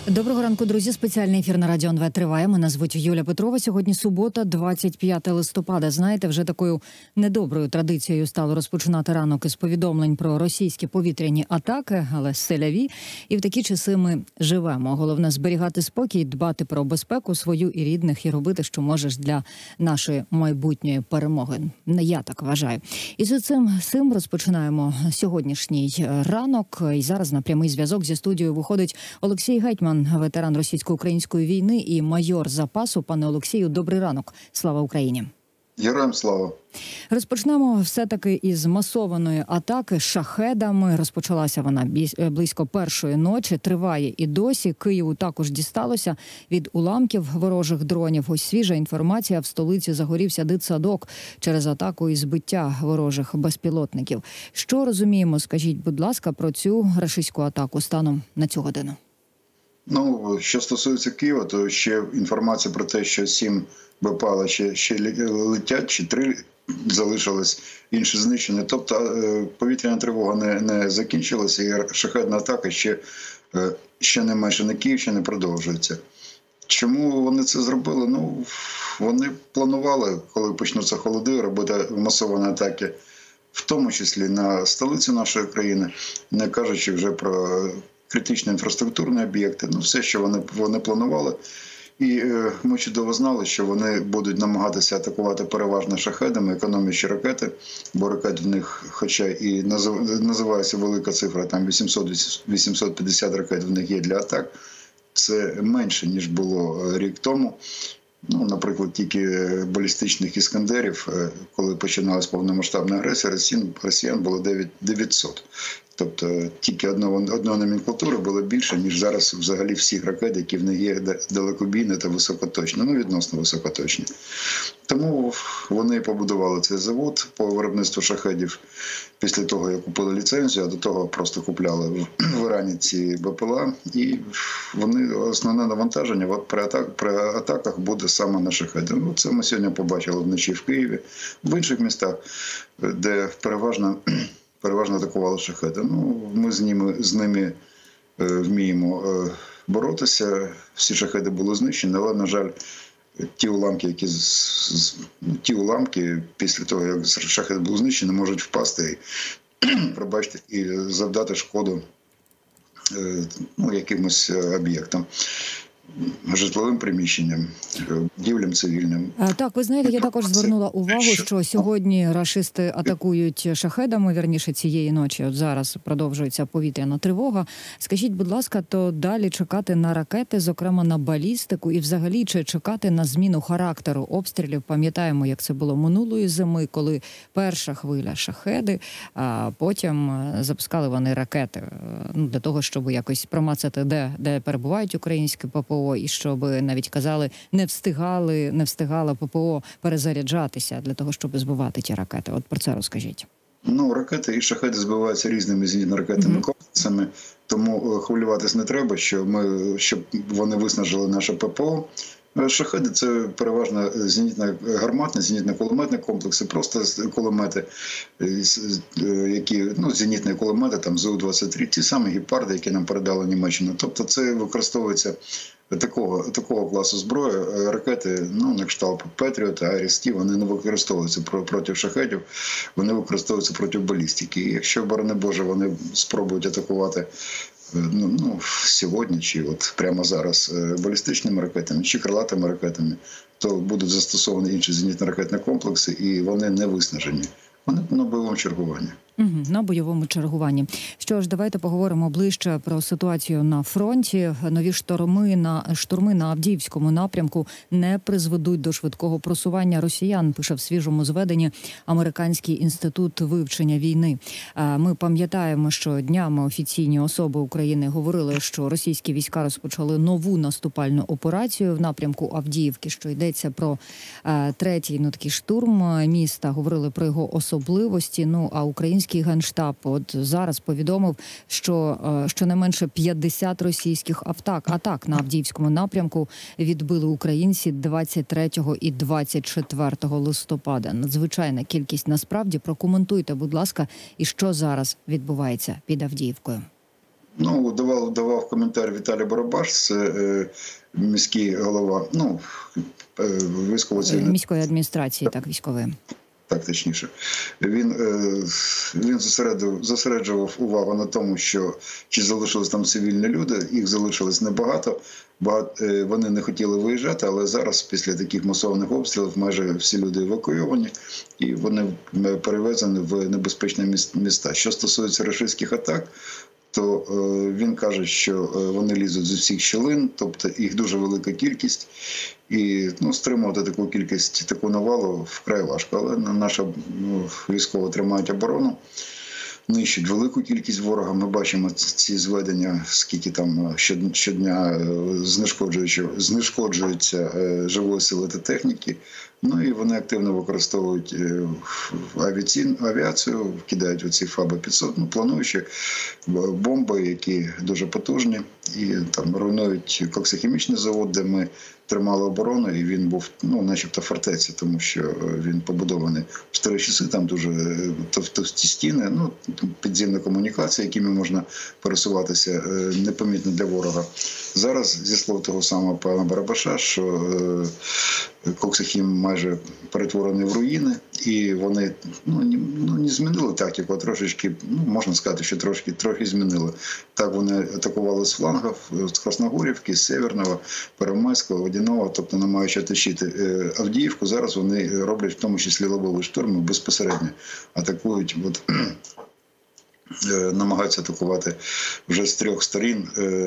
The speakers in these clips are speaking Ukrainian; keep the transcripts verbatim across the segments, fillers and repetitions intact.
Доброго ранку, друзі. Спеціальний ефір на Радіо ен ве триває. Мене звуть Юля Петрова. Сьогодні субота, двадцять п'яте листопада. Знаєте, вже такою недоброю традицією стало розпочинати ранок із повідомлень про російські повітряні атаки, але селяві. І в такі часи ми живемо. Головне – зберігати спокій, дбати про безпеку свою і рідних, і робити, що можеш для нашої майбутньої перемоги. Я так вважаю. І з цим, цим розпочинаємо сьогоднішній ранок. І зараз на прямий зв'язок зі студією виходить Олексій Гетьман, ветеран російсько-української війни і майор запасу. Пане Олексію, добрий ранок. Слава Україні. Героям слава. Розпочнемо все-таки із масованої атаки шахедами. Розпочалася вона близько першої ночі, триває і досі. Києву також дісталося від уламків ворожих дронів. Ось свіжа інформація: в столиці загорівся дитсадок через атаку і збиття ворожих безпілотників. Що розуміємо, скажіть, будь ласка, про цю рашистську атаку станом на цю годину? Ну, що стосується Києва, то ще інформація про те, що сім БПЛА ще, ще летять, чи три залишилось, інші знищені. Тобто повітряна тривога не, не закінчилася, і шахедна атака ще, ще не менше на Київщині продовжується. Чому вони це зробили? Ну, вони планували, коли почнуться холоди, робити масовані атаки, в тому числі на столицю нашої країни, не кажучи вже про критичні інфраструктурні об'єкти, ну все, що вони, вони планували. І е, ми чудово знали, що вони будуть намагатися атакувати переважно шахедами, економлячи ракети, бо ракет в них, хоча і назив, називається велика цифра, там вісімсот - вісімсот п'ятдесят ракет в них є для атак, це менше, ніж було рік тому. Ну, наприклад, тільки балістичних іскандерів, коли починалась повномасштабна агресія, росіян було дев'ятсот. Тобто тільки одного, одного номенклатури було більше, ніж зараз взагалі всіх ракет, які в них є далекобійні та високоточні, ну відносно високоточні. Тому вони побудували цей завод по виробництву шахедів після того, як купили ліцензію, а до того просто купляли в Ірані ці БПЛА. І вони, основне навантаження от при, атак, при атаках буде саме на шахеди. Ну, це ми сьогодні побачили вночі в Києві, в інших містах, де переважно переважно атакували шахеди. Ну, ми з ними, з ними е, вміємо е, боротися. Всі шахеди були знищені, але, на жаль, ті уламки, які з, з, ті уламки після того, як шахеди були знищені, можуть впасти і, пробачте, і завдати шкоду е, ну, якимось об'єктам. Житловим приміщенням, будівлям цивільним. Так, ви знаєте, я також звернула увагу, що сьогодні рашисти атакують шахедами, вірніше цієї ночі, от зараз продовжується повітряна тривога. Скажіть, будь ласка, то далі чекати на ракети, зокрема на балістику, і взагалі чи чекати на зміну характеру обстрілів? Пам'ятаємо, як це було минулої зими, коли перша хвиля шахеди, а потім запускали вони ракети, ну, для того, щоб якось промацати, де, де перебувають українські ППО, і щоб, навіть казали, не встигали, не встигала ППО перезаряджатися для того, щоб збивати ті ракети. От про це розкажіть. Ну, ракети і шахеди збиваються різними зенітно-ракетними mm-hmm. комплексами, тому хвилюватись не треба, що ми, щоб вони виснажили наше ППО. Шахеди – це переважно зенітно-гарматні, зенітно-кулеметні комплекси, просто кулемети, які, ну, зенітні кулемети, там, Зу двадцять три, ті самі гепарди, які нам передала Німеччина. Тобто це використовується такого, такого класу зброї. Ракети, ну, на кшталт Петріот, Айріс-Ті, вони не використовуються проти шахедів, вони використовуються проти балістики. І якщо, борони Боже, вони спробують атакувати Ну, ну, сьогодні, чи от прямо зараз балістичними ракетами, чи крилатими ракетами, то будуть застосовані інші зенітно-ракетні комплекси, і вони не виснажені. Вони на бойовому чергуванні. Угу, на бойовому чергуванні. Що ж, давайте поговоримо ближче про ситуацію на фронті. Нові штурми на штурми на Авдіївському напрямку не призведуть до швидкого просування росіян, пише в свіжому зведенні Американський інститут вивчення війни. Ми пам'ятаємо, що днями офіційні особи України говорили, що російські війська розпочали нову наступальну операцію в напрямку Авдіївки, що йдеться про третій, ну, такий штурм міста, говорили про його особливості, ну, а українські Генштаб от зараз повідомив, що щонайменше п'ятдесят російських атак, атак на Авдіївському напрямку відбили українці двадцять третього і двадцять четвертого листопада. Надзвичайна кількість насправді. Прокоментуйте, будь ласка, і що зараз відбувається під Авдіївкою. Ну, давав, давав коментар Віталій Барабаш, це е, міський голова, ну, е, військово-цивільної міської адміністрації, так, військової. Так, точніше, він, він зосередив, зосереджував увагу на тому, що чи залишились там цивільні люди, їх залишилось небагато, багато, вони не хотіли виїжджати, але зараз після таких масованих обстрілів майже всі люди евакуйовані і вони перевезені в небезпечні міста. Що стосується рашистських атак, то він каже, що вони лізуть з усіх щілин, тобто їх дуже велика кількість. І ну, стримувати таку кількість, таку навалу вкрай важко. Але наша ну, військова тримають оборону, нищать велику кількість ворога. Ми бачимо ці зведення, скільки там щодня знешкоджуються живої сили та техніки. Ну і вони активно використовують авіацію, кидають оці ФАБи п'ятсот, ну, плануючи бомби, які дуже потужні, і там руйнують коксохімічний завод, де ми тримали оборону, і він був, ну, начебто фортеця, тому що він побудований в старі часи, там дуже товсті стіни, ну, підземна комунікація, якими можна пересуватися непомітно для ворога. Зараз, зі слов того самого пана Барабаша, що Коксохім майже перетворений в руїни, і вони ну, не, ну, не змінили тактику, а трошечки, ну, можна сказати, що трошки, трохи змінили. Так вони атакували з флангів, з Красногорівки, з Северного, Первомайського, Водяного, тобто намагаючи оточити Авдіївку, зараз вони роблять в тому числі лобові штурми, безпосередньо атакують, от, намагаються атакувати вже з трьох сторін.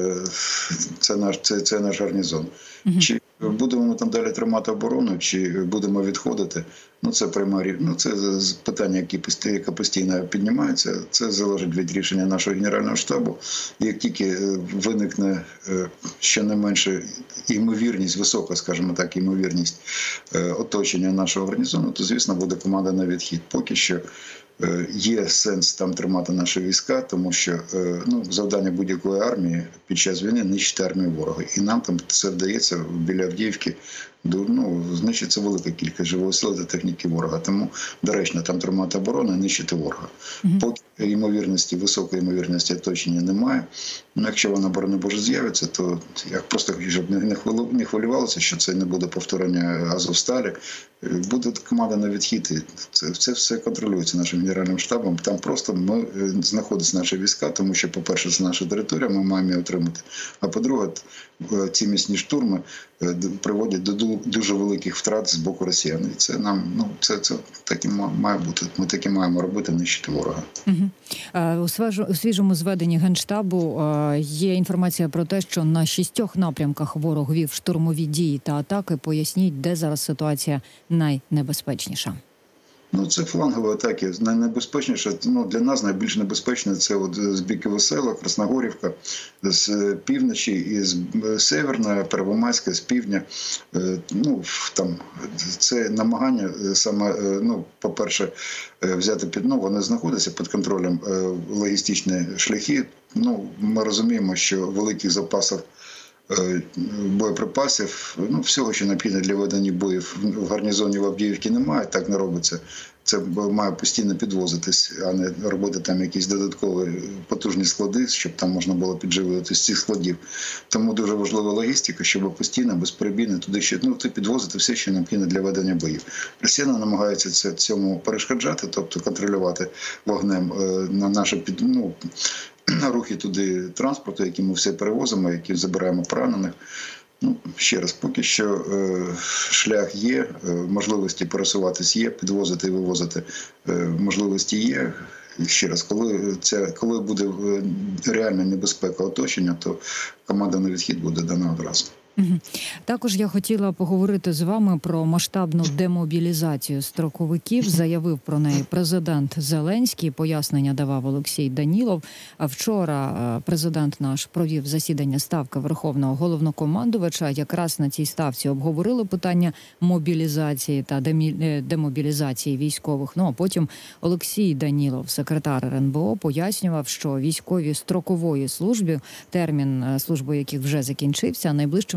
Це наш, це, це наш гарнізон. Mm-hmm. Чи будемо ми там далі тримати оборону, чи будемо відходити? Ну, це пряме, ну, це питання, яке постійно піднімається. Це залежить від рішення нашого Генерального штабу. І як тільки виникне щонайменше ймовірність, висока, скажімо так, ймовірність оточення нашого гарнізону, то, звісно, буде команда на відхід. Поки що є сенс там тримати наші війська, тому що ну, завдання будь-якої армії під час війни – нищити армію ворога. І нам там це вдається біля Авдіївки. Ну, значить, це велика кількість живої сили та техніки ворога. Тому доречно там тримати оборону і нищити ворога. Mm-hmm. Поки ймовірності, високої ймовірності оточення немає. Ну, якщо вона, борони Боже, з'явиться, то я просто щоб не хвилювалося, що це не буде повторення Азовсталі. Буде команда на відхід. Це, це все контролюється нашим Генеральним штабом. Там просто ми, знаходяться наші війська, тому що, по-перше, це наша територія, ми маємо її отримати. А по-друге, ці місні штурми приводять до дуже великих втрат з боку росіян. І це нам, ну, це, це так і має бути. Ми таки маємо робити, нищити ворога. Угу. У, свіжу, у свіжому зведенні Генштабу є інформація про те, що на шістьох напрямках ворог вів штурмові дії та атаки. Поясніть, де зараз ситуація найнебезпечніша? Ну, це флангові атаки. Найнебезпечніше, ну, для нас найбільш небезпечне – це от з біки Весела, Красногорівка, з півночі і з Северної, Первомайська, з півдня. Ну, там, це намагання саме, ну, по-перше, взяти під, ну, вони знаходяться під контролем логістичні шляхи. Ну, ми розуміємо, що великих запасів боєприпасів, ну, всього, що необхідно для ведення боїв в гарнізоні в Авдіївці немає, так не робиться. Це має постійно підвозитись, а не робити там якісь додаткові потужні склади, щоб там можна було підживлювати з цих складів. Тому дуже важлива логістика, щоб постійно, безперебійно туди ще, ну, підвозити все, що необхідно для ведення боїв. Росіяни намагаються це, цьому перешкоджати, тобто контролювати вогнем на наше під, ну, рухи туди транспорту, які ми все перевозимо, які забираємо поранених. Ну, ще раз, поки що е, шлях є, е, можливості пересуватись є, підвозити і вивозити е, можливості є. І ще раз, коли, це, коли буде реальна небезпека оточення, то команда на відхід буде дана одразу. Угу. Також я хотіла поговорити з вами про масштабну демобілізацію строковиків. Заявив про неї президент Зеленський. Пояснення давав Олексій Данілов. А вчора президент наш провів засідання ставки Верховного головнокомандувача. Якраз на цій ставці обговорили питання мобілізації та демобілізації військових. Ну а потім Олексій Данілов, секретар ер ен бе о, пояснював, що військові строкової служби, термін служби яких вже закінчився, найближчим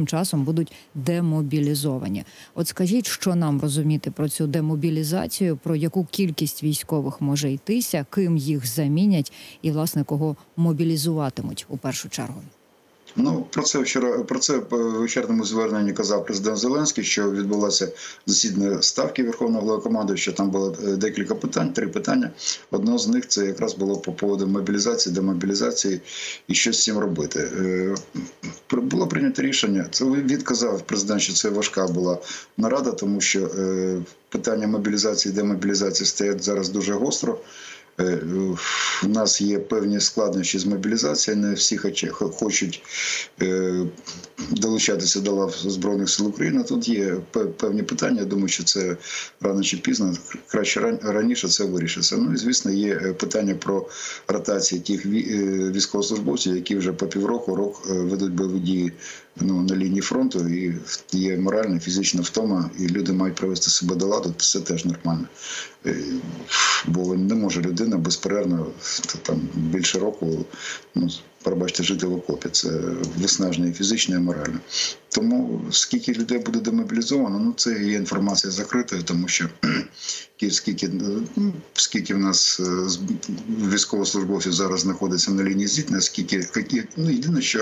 часом будуть демобілізовані. От скажіть, що нам розуміти про цю демобілізацію, про яку кількість військових може йтися, ким їх замінять і, власне, кого мобілізуватимуть у першу чергу? Ну, про це вчора, про це в вечірньому зверненні казав президент Зеленський, що відбулося засідання Ставки Верховного Головнокомандуючого, там було декілька питань, три питання. Одне з них це якраз було по поводу мобілізації, демобілізації і що з цим робити. Було прийнято рішення, це він казав президент, що це важка була нарада, тому що питання мобілізації і демобілізації стоять зараз дуже гостро. У нас є певні складнощі з мобілізацією, не всі хочуть долучатися до лав Збройних сил України. Тут є певні питання, я думаю, що це рано чи пізно, краще раніше це вирішиться. Ну і, звісно, є питання про ротацію тих військовослужбовців, які вже по півроку, рок ведуть бойові дії ну, на лінії фронту, і є моральна, фізична втома, і люди мають привести себе до ладу, це теж нормально. Бо не може людина безперервно там, більше року, ну, пробачте, жити в окопі. Це виснаження і фізично, і морально. Тому скільки людей буде демобілізовано, ну це є інформація закритою, тому що скільки, ну, скільки в нас військовослужбовців зараз знаходиться на лінії зіткнення, скільки, ну єдине, що,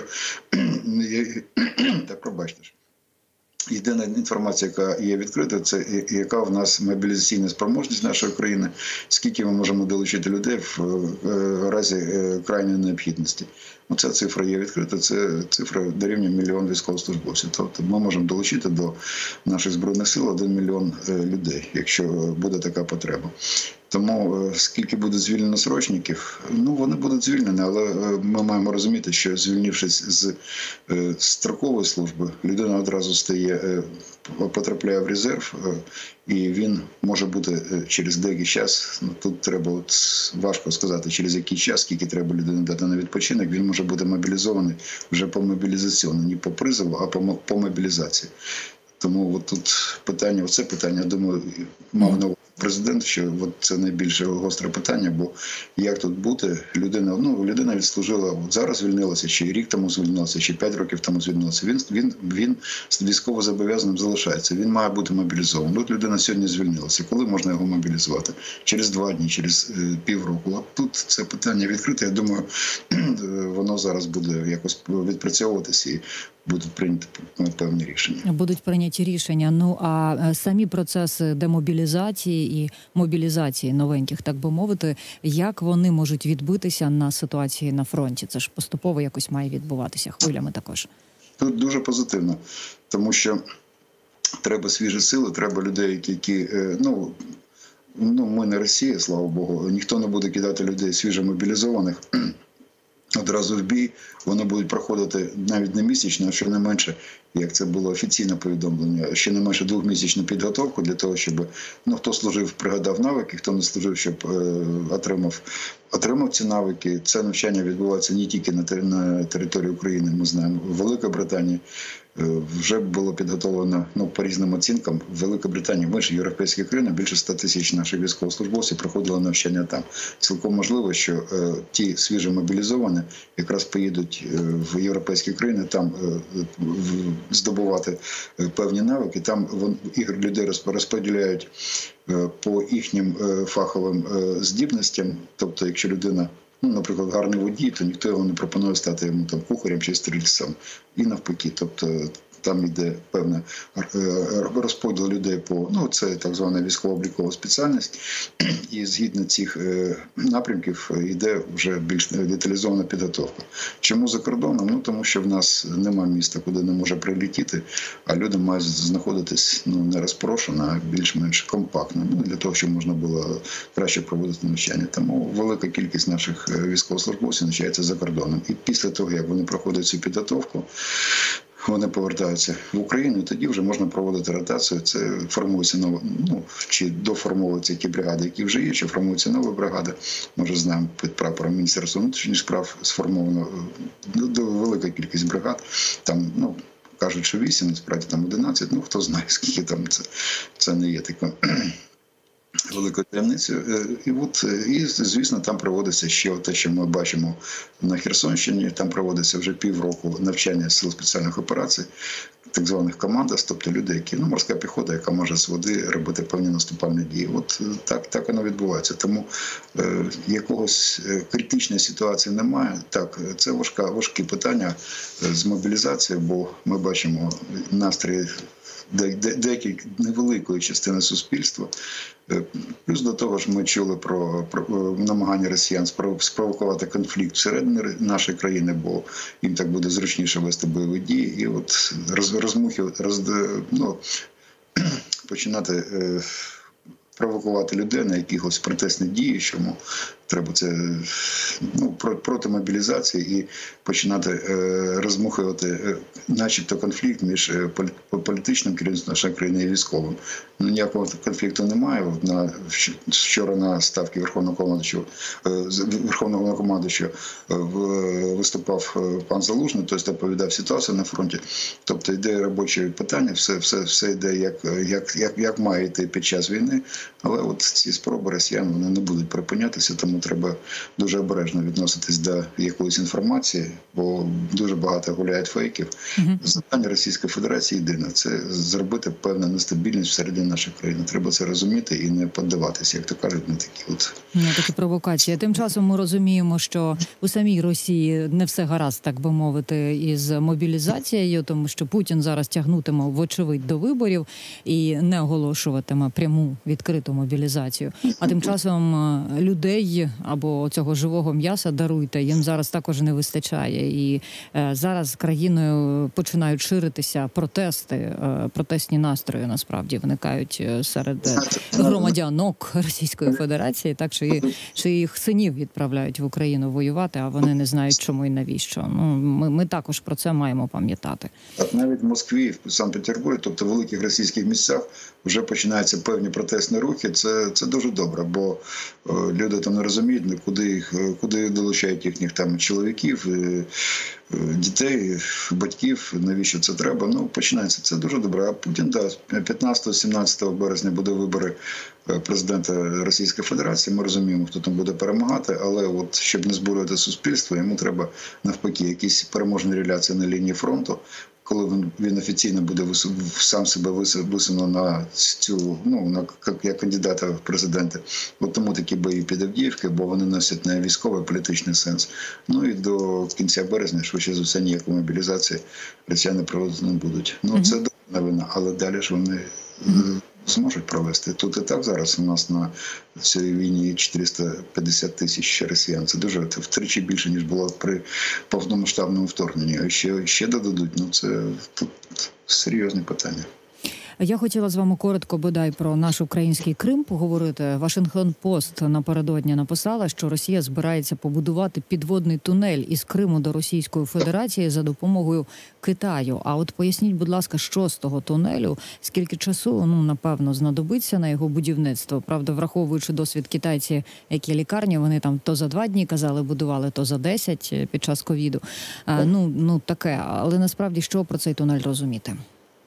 так пробачте ж. Єдина інформація, яка є відкрита, це яка в нас мобілізаційна спроможність нашої країни, скільки ми можемо долучити людей в разі крайньої необхідності. Оця цифра є відкрита, це цифра дорівнює мільйон військовослужбовців. Тобто ми можемо долучити до наших Збройних сил один мільйон людей, якщо буде така потреба. Тому скільки буде звільнено срочників, ну вони будуть звільнені, але ми маємо розуміти, що звільнившись з строкової служби, людина одразу стає, потрапляє в резерв, і він може бути через деякий час, ну тут треба, от, важко сказати, через який час, скільки треба людині дати на відпочинок, він може бути мобілізований вже по мобілізаційному, не по призову, а по, по мобілізації. Тому от тут питання, оце питання, я думаю, мав на увазі президент, що от це найбільше гостре питання, бо як тут бути, людина, ну, людина відслужила, от зараз звільнилася, чи рік тому звільнилася, чи п'ять років тому звільнилася, він, він, він військово зобов'язаним залишається, він має бути мобілізований. От людина сьогодні звільнилася, коли можна його мобілізувати? Через два дні, через е, півроку. От тут це питання відкрите, я думаю, воно зараз буде якось відпрацьовуватися і будуть прийняті певні рішення. Будуть прийняті рішення. Ну, а самі процеси демобілізації і мобілізації новеньких, так би мовити, як вони можуть відбитися на ситуації на фронті? Це ж поступово якось має відбуватися, хвилями також. Тут дуже позитивно, тому що треба свіжі сили, треба людей, які, ну, ну ми не Росія, слава Богу, ніхто не буде кидати людей свіжо мобілізованих одразу в бій, вони будуть проходити навіть не місячно, а щонайменше, як це було офіційне повідомлення, щонайменше двохмісячну підготовку для того, щоб, ну, хто служив, пригадав навики, хто не служив, щоб е, отримав, отримав ці навики. Це навчання відбувається не тільки на, тер, на території України, ми знаємо, в Великій Британії вже було підготовлено, ну, по різним оцінкам, в Великій Британії, в інших європейських країнах більше ста тисяч наших військовослужбовців проходили навчання там. Цілком можливо, що е, ті свіжо мобілізовані якраз поїдуть е, в європейські країни, там е, в, здобувати е, певні навики, там вон, їх людей розподіляють е, по їхнім е, фаховим е, здібностям, тобто якщо людина, ну, наприклад, гарний водій, то ніхто його не пропонує стати йому там кухарем чи стрільцем. І навпаки, тобто там йде певний розподіл людей по, ну, це так звана військово-облікова спеціальність, і згідно цих напрямків йде вже більш деталізована підготовка. Чому за кордоном? Ну, тому що в нас немає міста, куди не може прилетіти, а люди мають знаходитись, ну, не розпорошено, а більш-менш компактно, ну, для того, щоб можна було краще проводити навчання. Тому велика кількість наших військовослужбовців навчається за кордоном. І після того, як вони проходять цю підготовку, вони повертаються в Україну, і тоді вже можна проводити ротацію. Це формується нова, ну, чи доформовуються ті бригади, які вже є, чи формується нова бригада. Ми вже знаємо, під прапором Міністерства внутрішніх справ сформовано велика кількість бригад. Там, ну, кажуть, що вісім, насправді там одинадцять, ну, хто знає, скільки там, це, це не є таке великою таємницею. І, от, і, звісно, там проводиться ще те, що ми бачимо на Херсонщині. Там проводиться вже півроку навчання сил спеціальних операцій. так званих командос, тобто люди, які, ну, морська піхота, яка може з води робити певні наступальні дії. От так, так воно відбувається. Тому е, якогось критичної ситуації немає. Так, це важка, важкі питання з мобілізацією, бо ми бачимо настрої деякої невеликої частини суспільства. Плюс до того ж ми чули про, про намагання росіян спровокувати конфлікт всередині нашої країни, бо їм так буде зручніше вести бойові дії. І от роз, розмухи, роз, ну, починати е, провокувати людей на якихось протестні дії, чому треба це, ну, проти мобілізації, і починати е, розмухувати е, начебто конфлікт між е, політичним керівництвом нашої країни і військовим. Ну, ніякого конфлікту немає. На, вчора на ставці Верховного командуючого, е, Верховного Головнокомандуючого е, виступав пан Залужний, тобто доповідав ситуацію на фронті. Тобто йде робоче питання, все, все, все йде як, як, як, як має йти під час війни. Але от ці спроби росіян, вони не будуть припинятися, тому треба дуже обережно відноситись до якоїсь інформації, бо дуже багато гуляють фейків. Угу. Завдання Російської Федерації єдине – це зробити певну нестабільність всередині нашої країни. Треба це розуміти і не піддаватися, як то кажуть, на такі от... Не такі провокації. Тим часом ми розуміємо, що у самій Росії не все гаразд, так би мовити, із мобілізацією, тому що Путін зараз тягнутиме, вочевидь, до виборів і не оголошуватиме пряму відкриту мобілізацію. А тим часом людей або цього живого м'яса, даруйте, їм зараз також не вистачає. І е, зараз країною починають ширитися протести, е, протестні настрої, насправді, виникають серед громадянок Російської Федерації, так що, і, що їх синів відправляють в Україну воювати, а вони не знають, чому і навіщо. Ну, ми, ми також про це маємо пам'ятати. Так, навіть в Москві, в Санкт-Петербурзі, тобто в великих російських місцях, вже починаються певні протестні рухи. Це, це дуже добре, бо е, люди там не розуміють, куди їх, куди долучають їхніх там чоловіків, е, е, дітей, батьків, навіщо це треба. Ну, починається це дуже добре. А Путін, да, п'ятнадцятого-сімнадцятого березня буде вибори президента Російської Федерації. Ми розуміємо, хто там буде перемагати, але от щоб не збурювати суспільство, йому треба навпаки якісь переможні реляції на лінії фронту. Коли він, він офіційно буде вис, сам себе висунув на цю, ну, на, як кандидата в президенти. От тому такі бої під Авдіївкою, бо вони носять не військовий, а політичний сенс. Ну і до кінця березня, швидше за все, ніякої мобілізації росіяни проводити не будуть. Ну, це добра новина, але далі ж вони зможуть провести. Тут і так зараз у нас на цій війні чотириста п'ятдесят тисяч росіян. Це дуже втричі більше, ніж було при повномасштабному вторгненні. А ще, ще додадуть, ну це тут серйозне питання. Я хотіла з вами коротко, бодай, про наш український Крим поговорити. Вашингтон-Пост напередодні написала, що Росія збирається побудувати підводний тунель із Криму до Російської Федерації за допомогою Китаю. А от поясніть, будь ласка, що з того тунелю, скільки часу, ну, напевно, знадобиться на його будівництво. Правда, враховуючи досвід китайці, які лікарні, вони там то за два дні, казали, будували, то за десять під час ковіду. А, ну, ну, таке. Але насправді, що про цей тунель розуміти?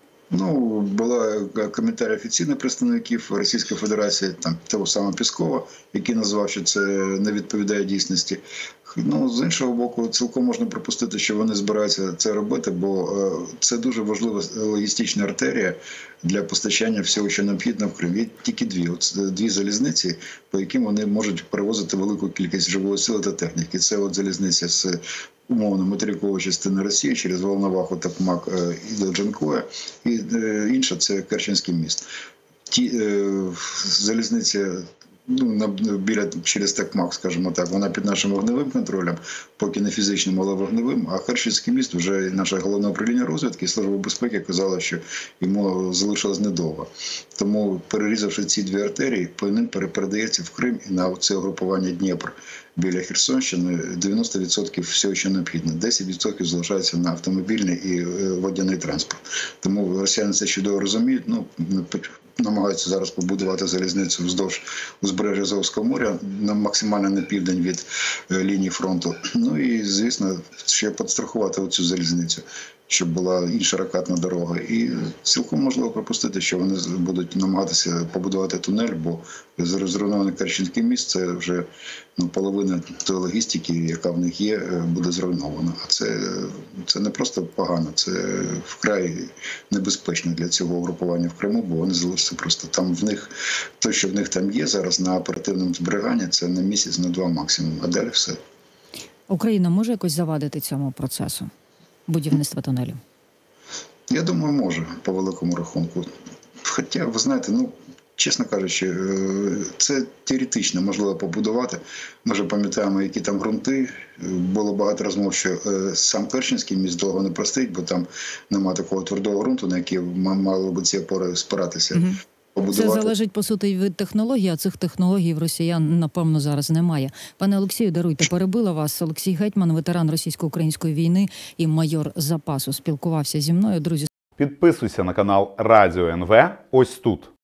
Ну, була коментар офіційних представників Російської Федерації, там того самого Піскова, який назвав, що це не відповідає дійсності. Ну, з іншого боку, цілком можна припустити, що вони збираються це робити, бо це дуже важлива логістична артерія для постачання всього, що необхідно в Крим. Є тільки дві, от дві залізниці, по яким вони можуть перевозити велику кількість живої сили та техніки. Це от залізниця з умовно материкової частини Росії через Волноваху, Токмак і до Джанкоя, і інша – це Керченський міст. Ті е, залізниці, ну, на, біля, через Токмак, скажімо так, вона під нашим вогневим контролем, поки не фізичним, але вогневим, а Керченський міст вже наше головне управління розвідки і Служба безпеки казала, що йому залишилось недовго. Тому, перерізавши ці дві артерії, по ним передається в Крим і на це угрупування Дніпр біля Херсонщини дев'яносто відсотків всього, що необхідно. десять відсотків залишається на автомобільний і водяний транспорт. Тому росіяни це чудово розуміють. Ну, намагаються зараз побудувати залізницю вздовж узбережжя Азовського моря, на максимально на південь від лінії фронту. Ну Ну і, звісно, ще підстрахувати оцю залізницю, щоб була інша ракетна дорога. І цілком можливо припустити, що вони будуть намагатися побудувати тунель, бо зруйнований Керченський міст – це вже ну, половина тої логістики, яка в них є, буде зруйнована. А це, це не просто погано, це вкрай небезпечно для цього угрупування в Криму, бо вони залишаться просто там в них, те, що в них там є зараз на оперативному зберіганні, це на місяць, на два максимум, а далі все. Україна може якось завадити цьому процесу будівництва тунелю? Я думаю, може, по великому рахунку. Хоча, ви знаєте, ну, чесно кажучи, це теоретично можливо побудувати. Ми вже пам'ятаємо, які там ґрунти. Було багато розмов, що сам Керченський міст довго не простить, бо там немає такого твердого ґрунту, на який мали б ці опори спиратися. Угу. Це залежить, по суті, від технологій, а цих технологій в росіян, напевно, зараз немає. Пане Олексію, даруйте, перебила вас. Олексій Гетьман, ветеран російсько-української війни і майор запасу, спілкувався зі мною. Друзі, підписуйся на канал Радіо ен ве ось тут.